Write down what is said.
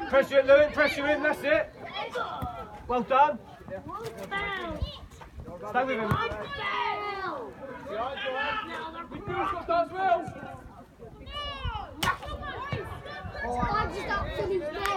Pressure it, Lewin, pressure him, that's it. Well done. Stay with him. Oh, I just absolutely